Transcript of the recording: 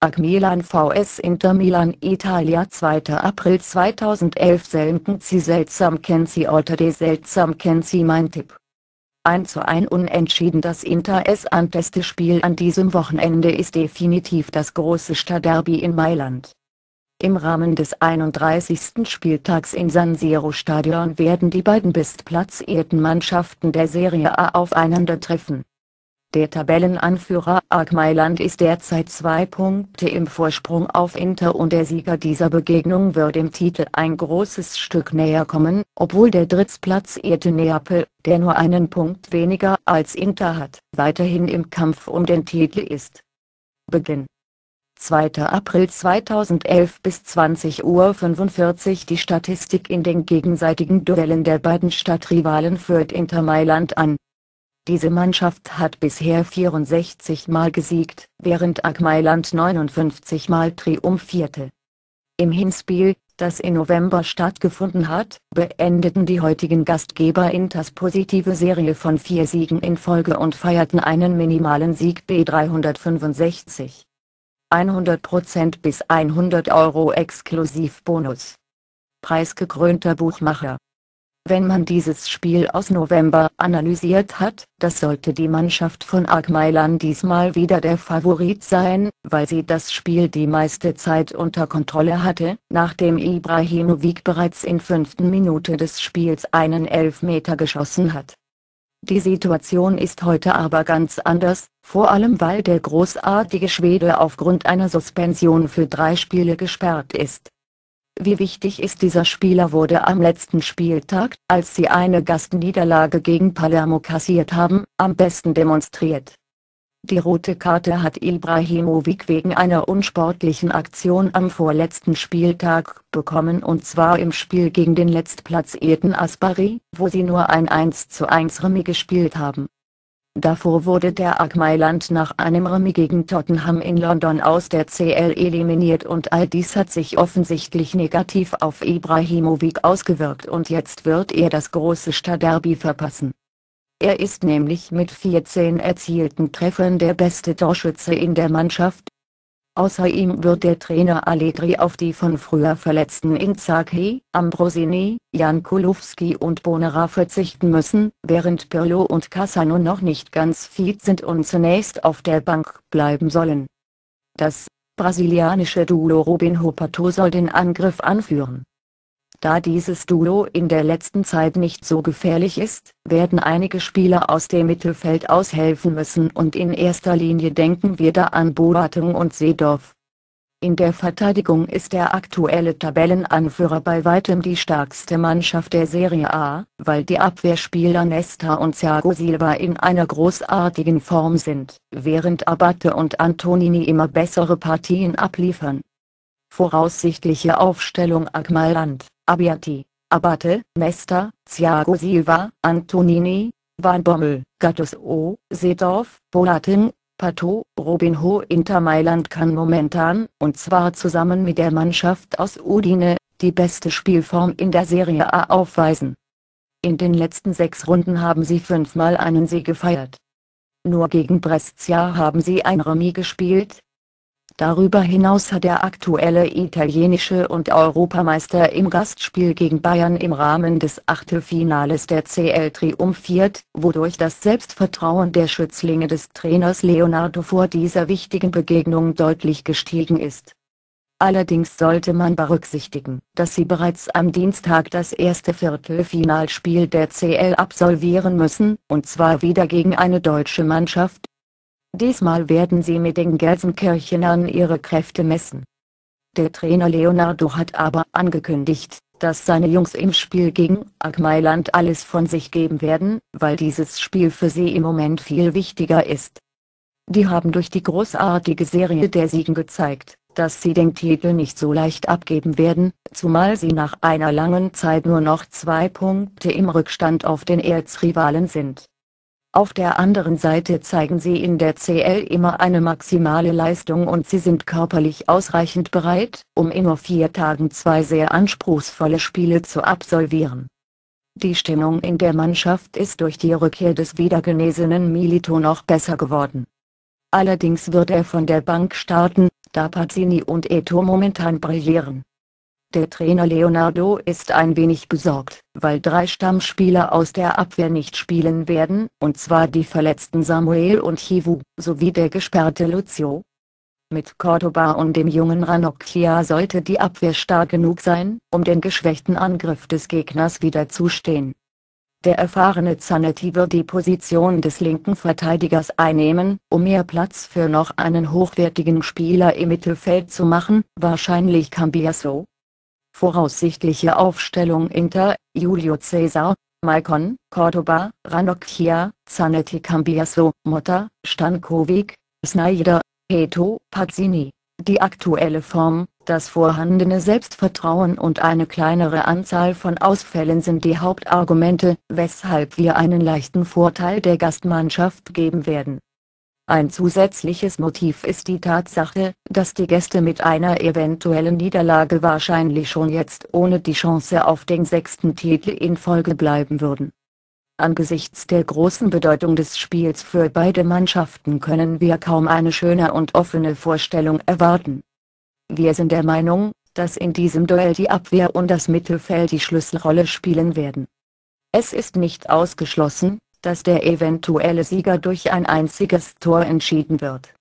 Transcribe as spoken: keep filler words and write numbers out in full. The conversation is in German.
A C Milan vs Inter Milan Italia zweiter April zweitausendelf Selten Sie seltsam kennen Sie oder de seltsam kennen Sie mein Tipp. eins zu eins Unentschieden. Das interessanteste Spiel an diesem Wochenende ist definitiv das große Stadtderby in Mailand. Im Rahmen des einunddreißigsten Spieltags im San Siro Stadion werden die beiden bestplatzierten Mannschaften der Serie A aufeinandertreffen. Der Tabellenanführer A C Mailand ist derzeit zwei Punkte im Vorsprung auf Inter und der Sieger dieser Begegnung wird dem Titel ein großes Stück näher kommen, obwohl der drittplatzierte Neapel, der nur einen Punkt weniger als Inter hat, weiterhin im Kampf um den Titel ist. Beginn zweiter April zweitausendelf bis zwanzig Uhr fünfundvierzig. Die Statistik in den gegenseitigen Duellen der beiden Stadtrivalen führt Inter Mailand an. Diese Mannschaft hat bisher vierundsechzig Mal gesiegt, während A C Mailand neunundfünfzig Mal triumphierte. Im Hinspiel, das im November stattgefunden hat, beendeten die heutigen Gastgeber Inters positive Serie von vier Siegen in Folge und feierten einen minimalen Sieg B dreihundertfünfundsechzig. hundert Prozent bis hundert Euro Exklusivbonus. Preisgekrönter Buchmacher. Wenn man dieses Spiel aus November analysiert hat, das sollte die Mannschaft von A C Milan diesmal wieder der Favorit sein, weil sie das Spiel die meiste Zeit unter Kontrolle hatte, nachdem Ibrahimovic bereits in fünften Minute des Spiels einen Elfmeter geschossen hat. Die Situation ist heute aber ganz anders, vor allem weil der großartige Schwede aufgrund einer Suspension für drei Spiele gesperrt ist. Wie wichtig ist dieser Spieler wurde am letzten Spieltag, als sie eine Gastniederlage gegen Palermo kassiert haben, am besten demonstriert. Die rote Karte hat Ibrahimovic wegen einer unsportlichen Aktion am vorletzten Spieltag bekommen und zwar im Spiel gegen den letztplatzierten Aspari, wo sie nur ein eins zu eins Remis gespielt haben. Davor wurde der A C Mailand nach einem Remis gegen Tottenham in London aus der C L eliminiert und all dies hat sich offensichtlich negativ auf Ibrahimovic ausgewirkt und jetzt wird er das große Stadtderby verpassen. Er ist nämlich mit vierzehn erzielten Treffern der beste Torschütze in der Mannschaft. Außer ihm wird der Trainer Allegri auf die von früher verletzten Inzaghi, Ambrosini, Jan Kulowski und Bonera verzichten müssen, während Pirlo und Cassano noch nicht ganz fit sind und zunächst auf der Bank bleiben sollen. Das brasilianische Duo Robinho Pato soll den Angriff anführen. Da dieses Duo in der letzten Zeit nicht so gefährlich ist, werden einige Spieler aus dem Mittelfeld aushelfen müssen und in erster Linie denken wir da an Boateng und Seedorf. In der Verteidigung ist der aktuelle Tabellenanführer bei weitem die stärkste Mannschaft der Serie A, weil die Abwehrspieler Nesta und Thiago Silva in einer großartigen Form sind, während Abate und Antonini immer bessere Partien abliefern. Voraussichtliche Aufstellung A C Mailand: Abbiati, Abate, Nesta, Thiago Silva, Antonini, Van Bommel, Gattuso, Seedorf, Boateng, Pato. Robinho. Inter Mailand kann momentan, und zwar zusammen mit der Mannschaft aus Udine, die beste Spielform in der Serie A aufweisen. In den letzten sechs Runden haben sie fünfmal einen Sieg gefeiert. Nur gegen Brescia haben sie ein Remis gespielt. Darüber hinaus hat der aktuelle italienische und Europameister im Gastspiel gegen Bayern im Rahmen des Achtelfinales der C L triumphiert, wodurch das Selbstvertrauen der Schützlinge des Trainers Leonardo vor dieser wichtigen Begegnung deutlich gestiegen ist. Allerdings sollte man berücksichtigen, dass sie bereits am Dienstag das erste Viertelfinalspiel der C L absolvieren müssen, und zwar wieder gegen eine deutsche Mannschaft. Diesmal werden sie mit den Gelsenkirchenern ihre Kräfte messen. Der Trainer Leonardo hat aber angekündigt, dass seine Jungs im Spiel gegen A C Mailand alles von sich geben werden, weil dieses Spiel für sie im Moment viel wichtiger ist. Die haben durch die großartige Serie der Siegen gezeigt, dass sie den Titel nicht so leicht abgeben werden, zumal sie nach einer langen Zeit nur noch zwei Punkte im Rückstand auf den Erzrivalen sind. Auf der anderen Seite zeigen sie in der C L immer eine maximale Leistung und sie sind körperlich ausreichend bereit, um in nur vier Tagen zwei sehr anspruchsvolle Spiele zu absolvieren. Die Stimmung in der Mannschaft ist durch die Rückkehr des wiedergenesenen Milito noch besser geworden. Allerdings wird er von der Bank starten, da Pazzini und Eto'o momentan brillieren. Der Trainer Leonardo ist ein wenig besorgt, weil drei Stammspieler aus der Abwehr nicht spielen werden, und zwar die verletzten Samuel und Chivu, sowie der gesperrte Lucio. Mit Cordoba und dem jungen Ranocchia sollte die Abwehr stark genug sein, um den geschwächten Angriff des Gegners wiederzustehen. Der erfahrene Zanetti wird die Position des linken Verteidigers einnehmen, um mehr Platz für noch einen hochwertigen Spieler im Mittelfeld zu machen, wahrscheinlich Cambiaso. Voraussichtliche Aufstellung: Inter, Julio Cesar, Maicon, Cordoba, Ranocchia, Zanetti, Cambiaso, Motta, Stankovic, Sneijder, Eto'o, Pazzini. Die aktuelle Form, das vorhandene Selbstvertrauen und eine kleinere Anzahl von Ausfällen sind die Hauptargumente, weshalb wir einen leichten Vorteil der Gastmannschaft geben werden. Ein zusätzliches Motiv ist die Tatsache, dass die Gäste mit einer eventuellen Niederlage wahrscheinlich schon jetzt ohne die Chance auf den sechsten Titel in Folge bleiben würden. Angesichts der großen Bedeutung des Spiels für beide Mannschaften können wir kaum eine schöne und offene Vorstellung erwarten. Wir sind der Meinung, dass in diesem Duell die Abwehr und das Mittelfeld die Schlüsselrolle spielen werden. Es ist nicht ausgeschlossen, dass der eventuelle Sieger durch ein einziges Tor entschieden wird.